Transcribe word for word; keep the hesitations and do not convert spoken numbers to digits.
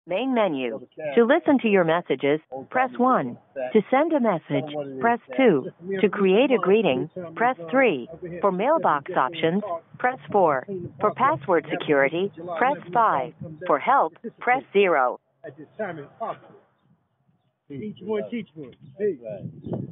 Main menu. To listen to your messages, press one. To send a message, press two. To create a greeting, press three. For mailbox options, press four. For password security, press five. For help, press zero. At this time as possible. Each one teach one. Peace.